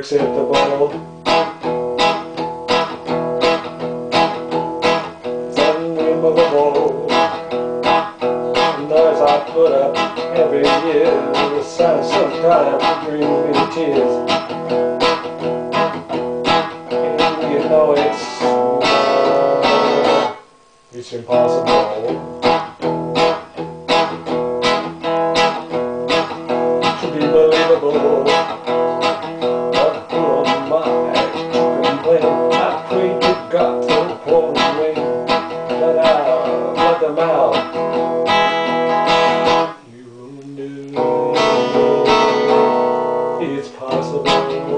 unacceptable. It's unremovable. And as I put up every year, the sun sometimes brings me to tears. And you know it's impossible to be believable. But who am I to complain? I pray to God to pour the rain, but I'll let them out. You knew it's possible.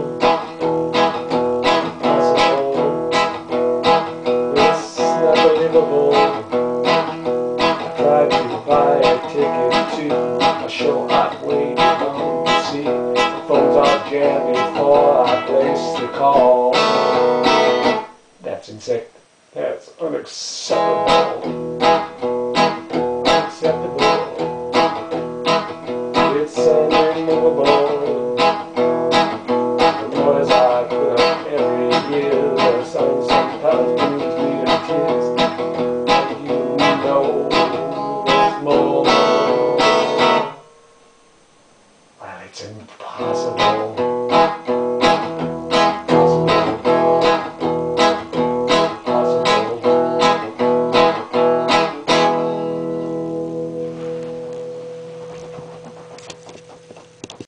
It's not believable. I tried to buy a ticket to a show I'd waited on to see. The phones are jammed before I place the call. That's unacceptable.